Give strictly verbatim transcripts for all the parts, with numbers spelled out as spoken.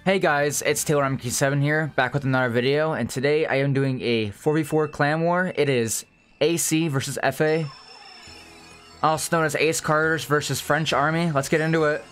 Hey guys, it's Taylor M K seven here, back with another video, and today I am doing a four v four clan war. It is A C versus F A, also known as Ace Carters versus French Army. Let's get into it.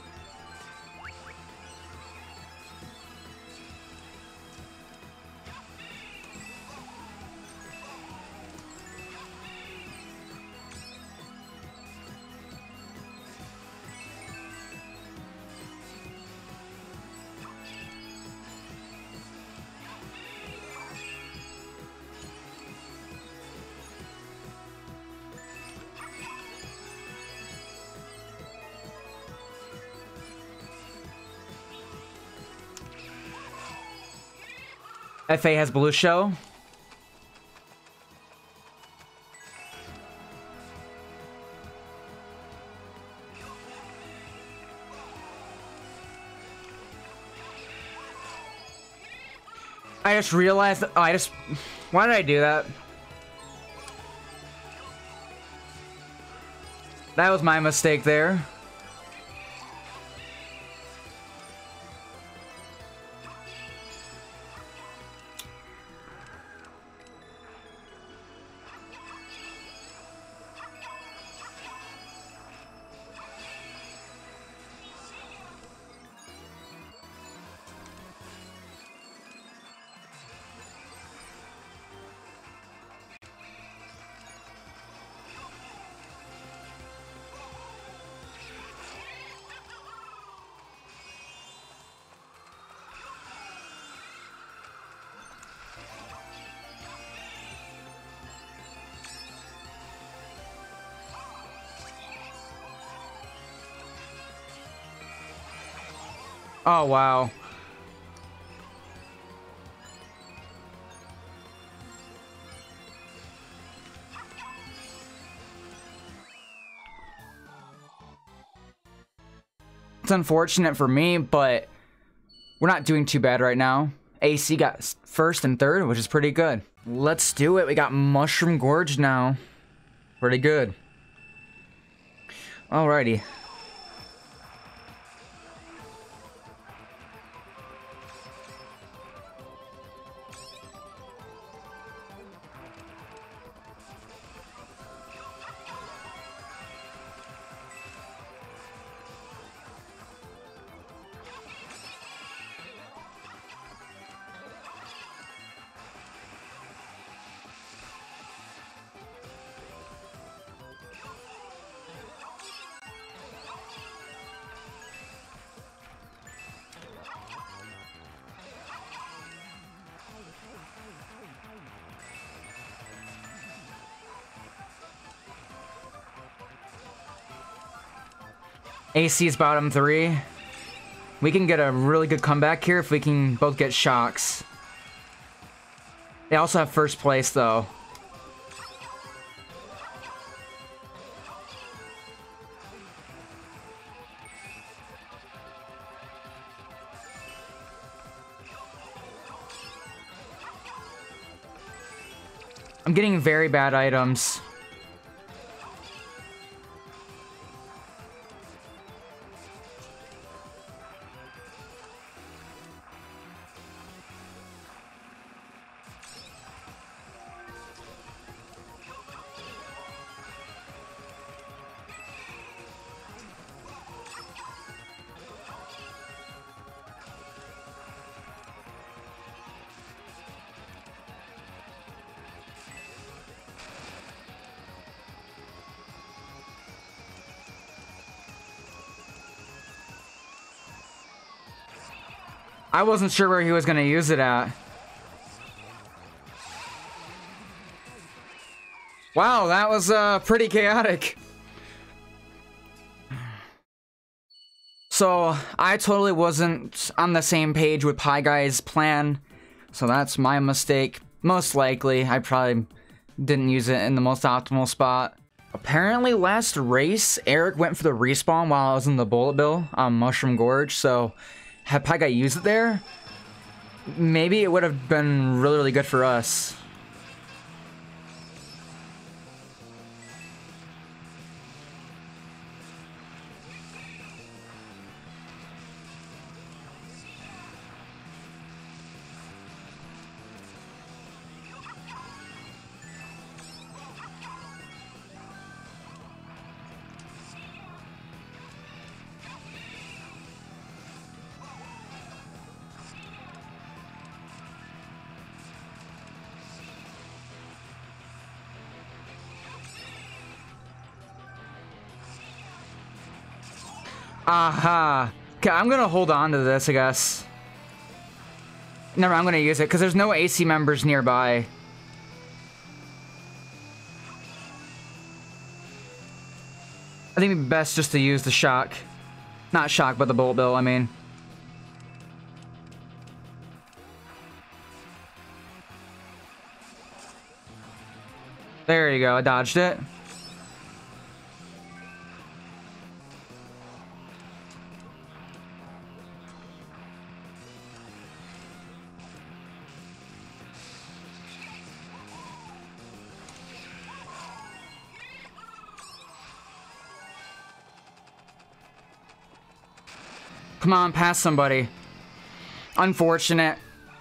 F A has Blue Shell. I just realized that, oh, I just, why did I do that? That was my mistake there. Oh, wow. It's unfortunate for me, but we're not doing too bad right now. A C got first and third, which is pretty good. Let's do it. We got Mushroom Gorge now. Pretty good. Alrighty. A C's bottom three. We can get a really good comeback here if we can both get shocks. They also have first place though. I'm getting very bad items. I wasn't sure where he was gonna use it at. Wow, that was uh, pretty chaotic. So, I totally wasn't on the same page with Pie Guy's plan. So that's my mistake. Most likely, I probably didn't use it in the most optimal spot. Apparently, last race, Eric went for the respawn while I was in the Bullet Bill on Mushroom Gorge, so had Pie Guy used it there, maybe it would have been really, really good for us. Aha. Okay, I'm gonna hold on to this, I guess. Never, I'm gonna use it, because there's no A C members nearby. I think it'd be best just to use the shock. Not shock, but the bullet bill, I mean. There you go, I dodged it. Come on, pass somebody. Unfortunate.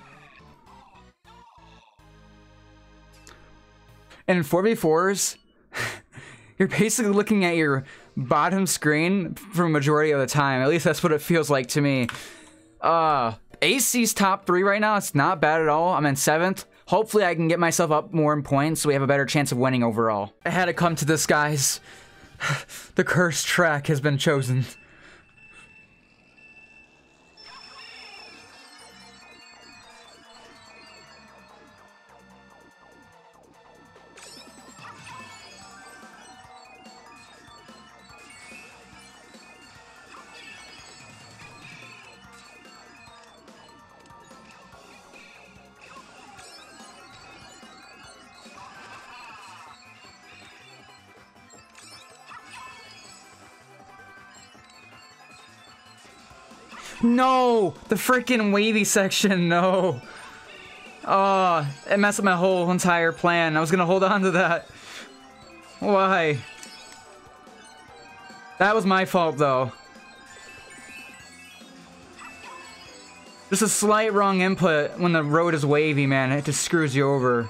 In four v fours, you're basically looking at your bottom screen for a majority of the time. At least that's what it feels like to me. Uh, A C's top three right now. It's not bad at all. I'm in seventh. Hopefully I can get myself up more in points so we have a better chance of winning overall. I had to come to this, guys. The cursed track has been chosen. No! The freaking wavy section, no! Oh, it messed up my whole entire plan. I was gonna hold on to that. Why? That was my fault, though. Just a slight wrong input when the road is wavy, man. It just screws you over.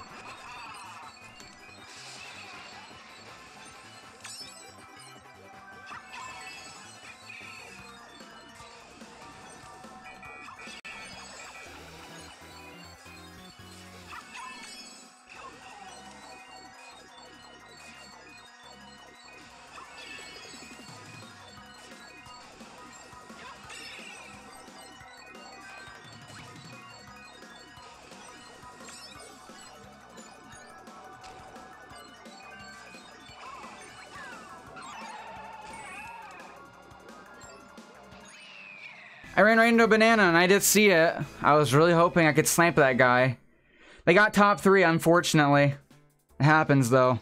I ran right into a banana and I did see it. I was really hoping I could snipe that guy. They got top three, unfortunately. It happens, though.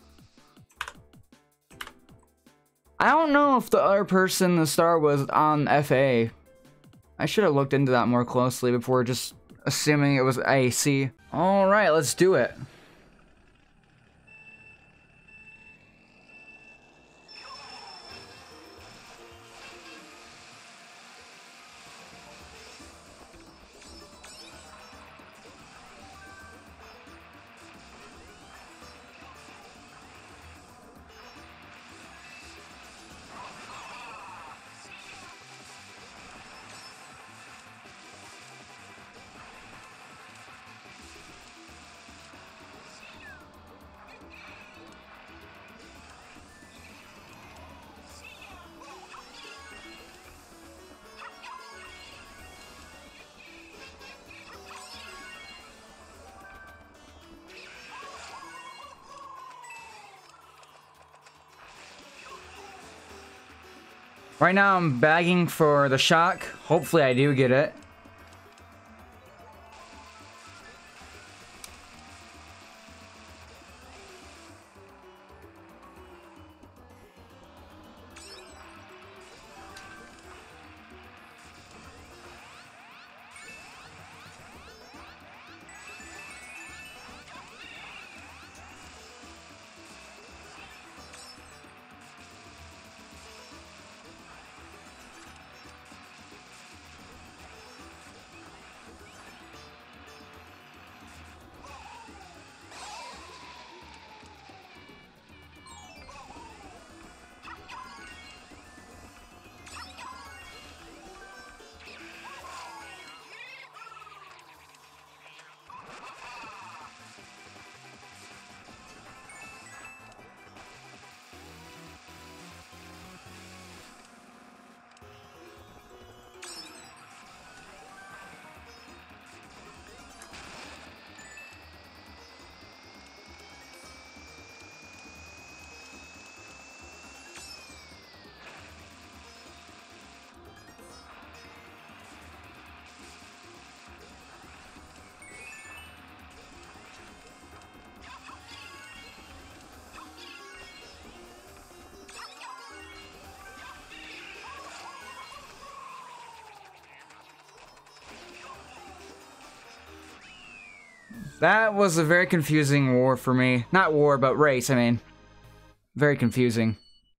I don't know if the other person, the star, was on F A. I should have looked into that more closely before just assuming it was A C. Alright, let's do it. Right now I'm bagging for the shock. Hopefully I do get it. That was a very confusing war for me. Not war, but race, I mean. Very confusing.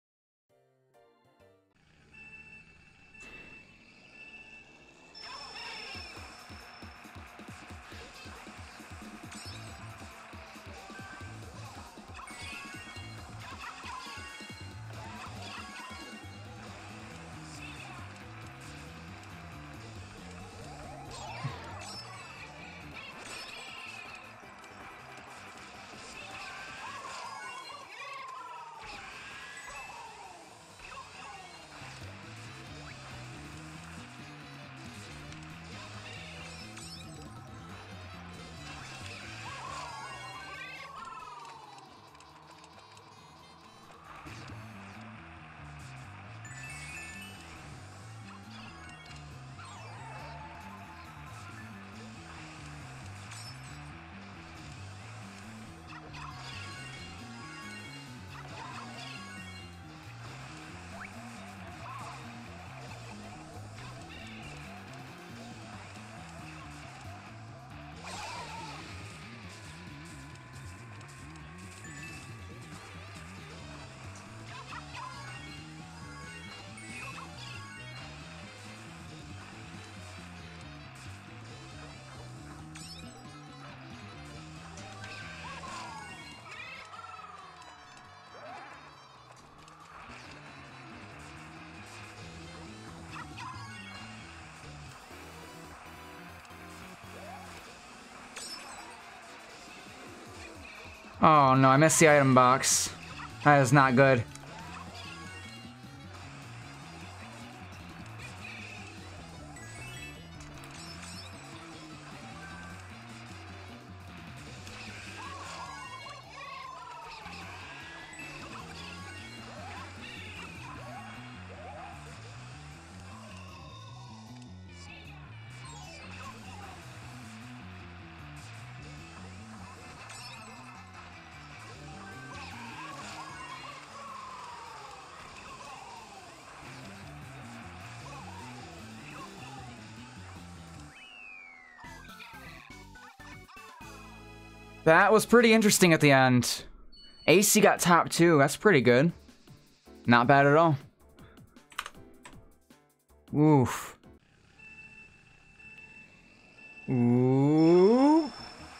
Oh no, I missed the item box. That is not good. That was pretty interesting at the end. A C got top two. That's pretty good. Not bad at all. Oof. Ooh.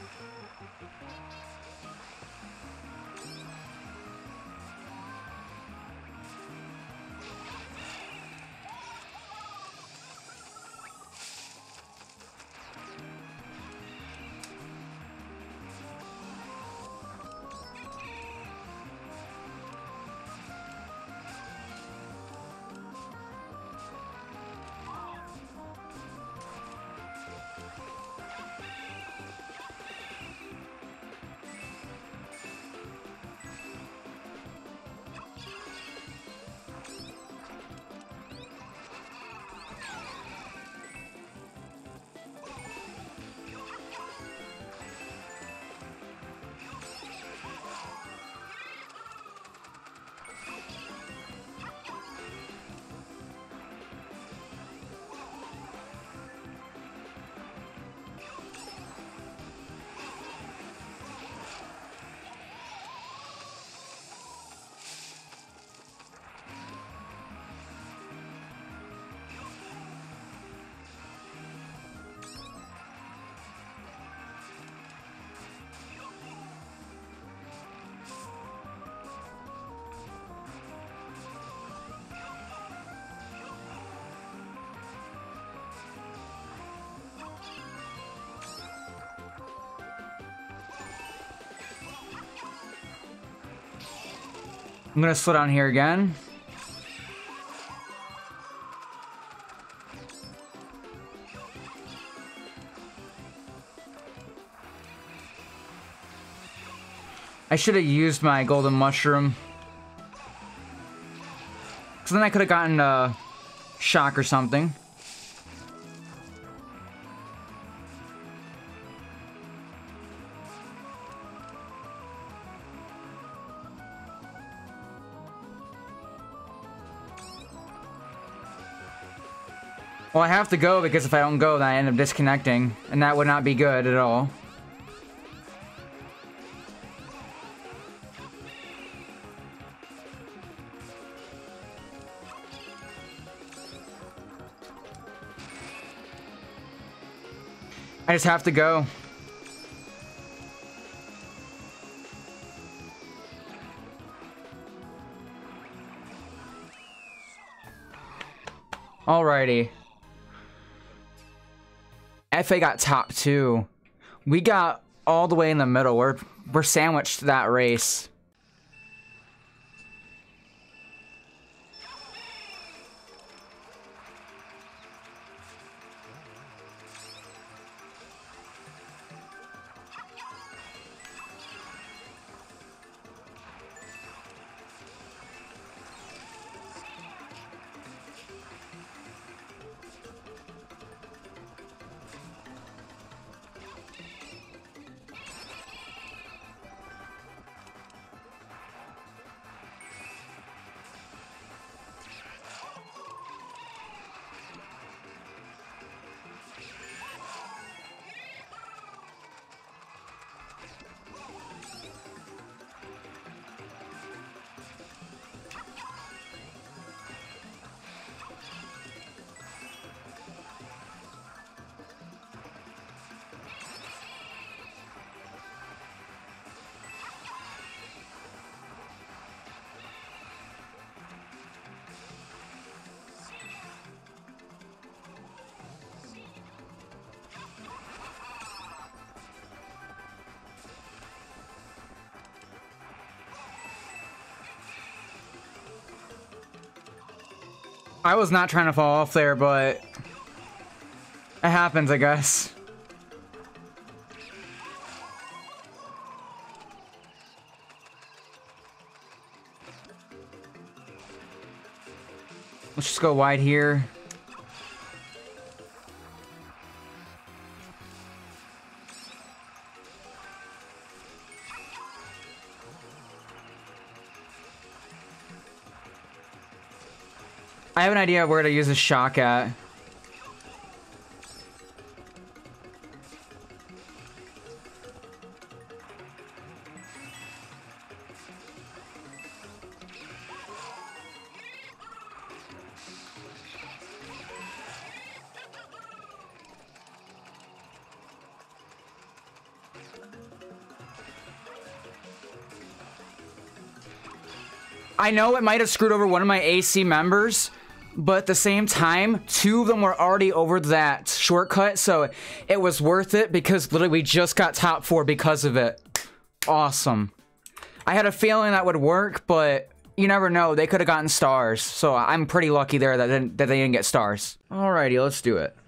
I'm gonna slow down here again. I should have used my golden mushroom. Cause then I could have gotten a shock or something. Well, I have to go because if I don't go, then I end up disconnecting, and that would not be good at all. I just have to go. Alrighty. F A got top two. We got all the way in the middle. We're we're sandwiched to that race. I was not trying to fall off there, but it happens, I guess. Let's just go wide here. I have an idea where to use a shock at. I know it might have screwed over one of my A C members, but at the same time, two of them were already over that shortcut, so it was worth it because literally we just got top four because of it. Awesome. I had a feeling that would work, but you never know. They could have gotten stars, so I'm pretty lucky there that, didn't, that they didn't get stars. Alrighty, let's do it.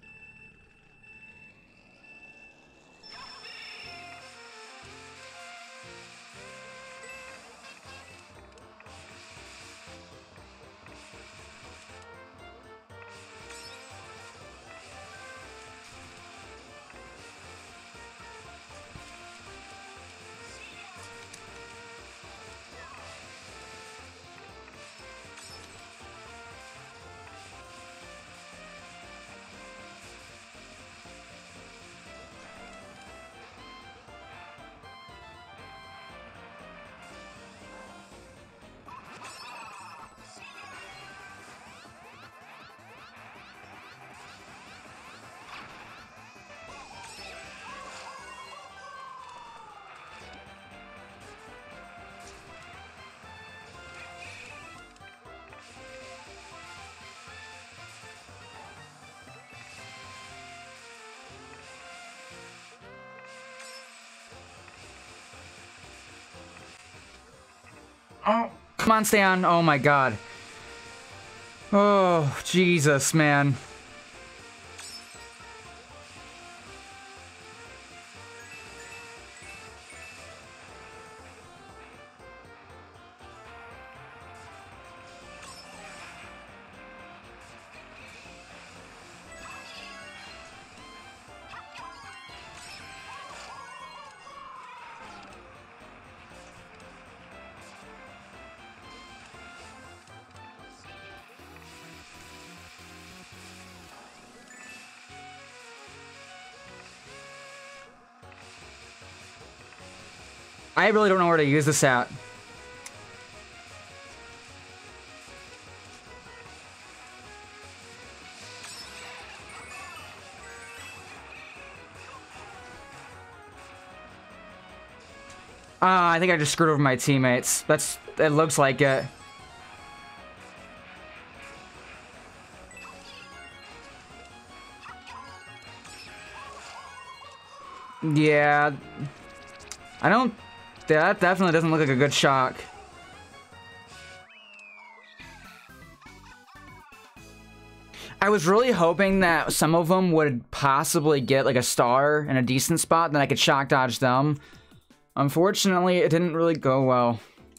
Oh, come on, stay on. Oh my god. Oh, Jesus, man. I really don't know where to use this at. Ah, uh, I think I just screwed over my teammates. That's, it looks like it. Yeah. I don't, that definitely doesn't look like a good shock. I was really hoping that some of them would possibly get like a star in a decent spot, then I could shock dodge them. Unfortunately, it didn't really go well.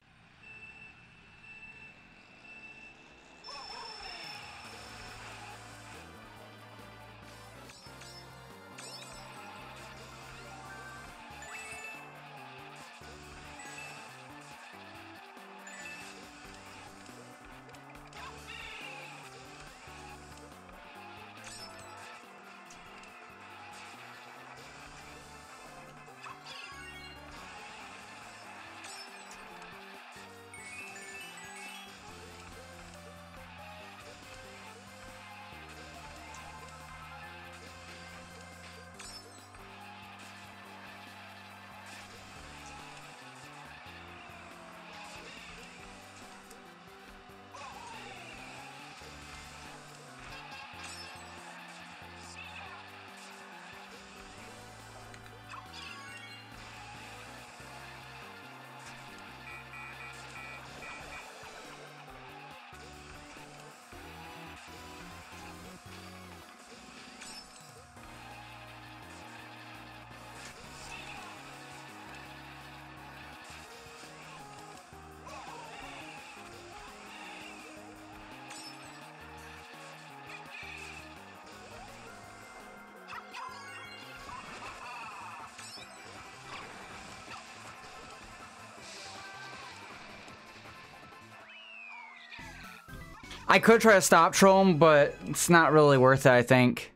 I could try to stop troll him, but it's not really worth it, I think.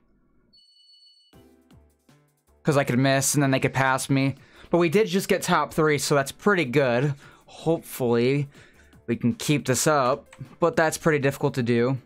Because I could miss, and then they could pass me. But we did just get top three, so that's pretty good. Hopefully, we can keep this up. But that's pretty difficult to do.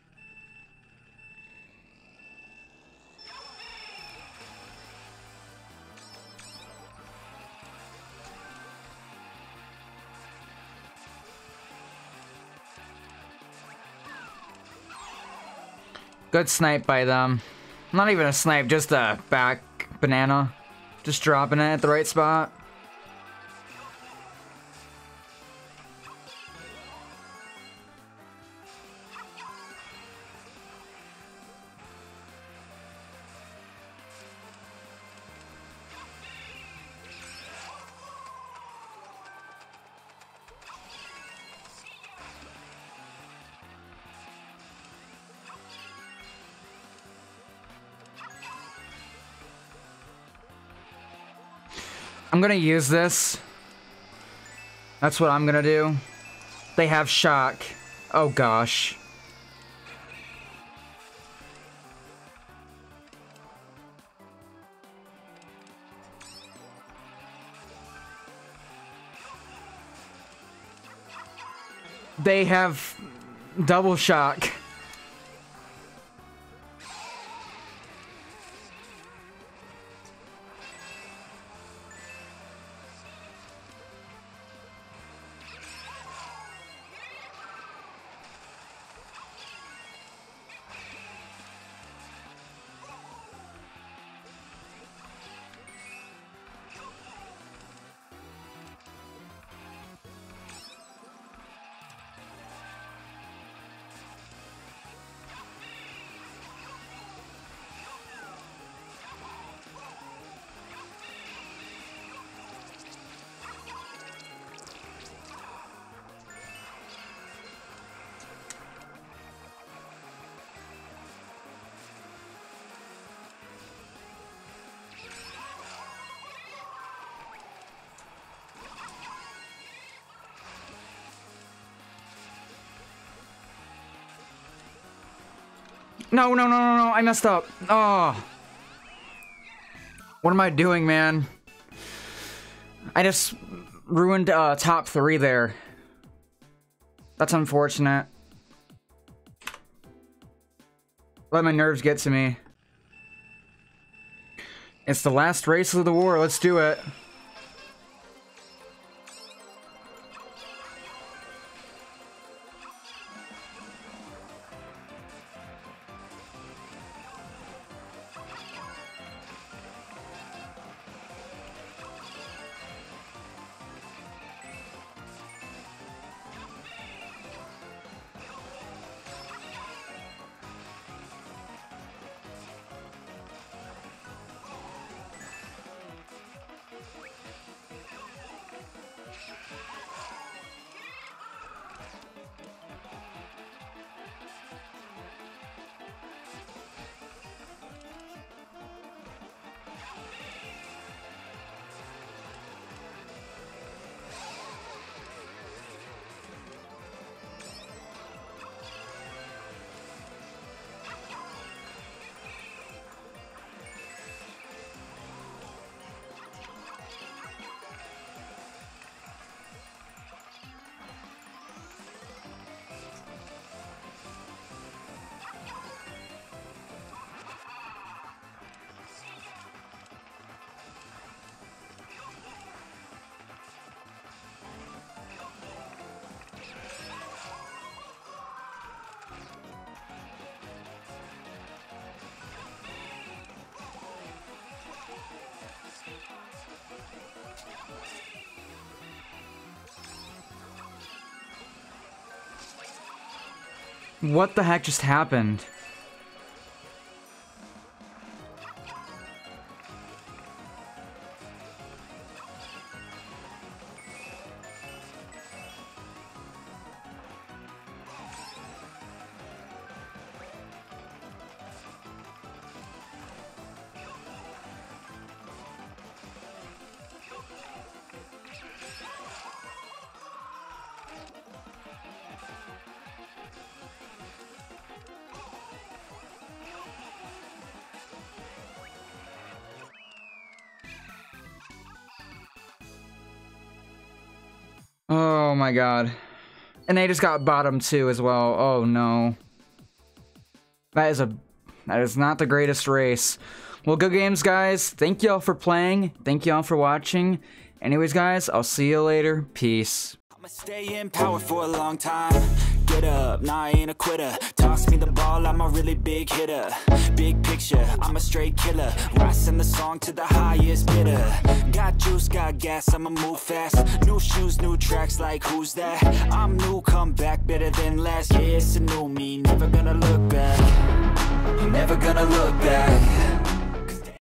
Good snipe by them. Not even a snipe, just a back banana. Just dropping it at the right spot. I'm gonna use this. That's what I'm gonna do. They have shock. Oh gosh. They have double shock. No, no, no, no, no, I messed up. Oh. What am I doing, man? I just ruined uh, top three there. That's unfortunate. Let my nerves get to me. It's the last race of the war. Let's do it. What the heck just happened? Oh my god. And they just got bottom two as well. Oh no. That is a that is not the greatest race. Well, good games, guys. Thank y'all for playing. Thank y'all for watching. Anyways, guys, I'll see you later. Peace. I'ma stay in power for a long time. Get up, nah, I ain't a quitter. Toss me the ball, I'm a really big hitter. Big picture, I'm a straight killer. Rising the song to the highest bidder. Got juice, got gas, I'ma move fast. New shoes, new tracks, like who's that? I'm new, come back, better than last. Yeah, it's a new me, never gonna look back. I'm never gonna look back.